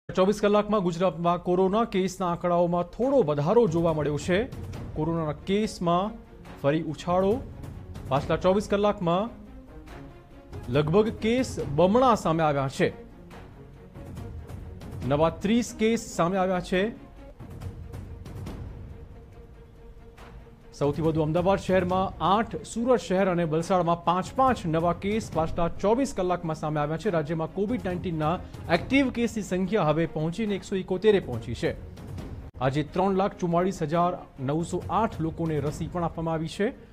24 કલાકમાં ગુજરાતમાં કોરોના કેસના આંકડાઓમાં થોડો વધારો જોવા મળ્યો છે। કોરોનાના કેસમાં ફરી ઉછાળો। પાછલા 24 કલાકમાં લગભગ કેસ બમણા સામે આવ્યા છે। નવા 30 કેસ સામે આવ્યા છે। સૌથી વધુ અમદાવાદ શહેરમાં 8, સુરત શહેર અને વલસાડમાં 5 નવા કેસ પાછલા 24 કલાકમાં સામે આવ્યા છે। રાજ્યમાં કોવિડ-19ના એક્ટિવ કેસની સંખ્યા હવે પહોંચીને 171 પહોંચી છે। આજે 3,44,908 લોકોને રસી પણ આપવામાં આવી છે।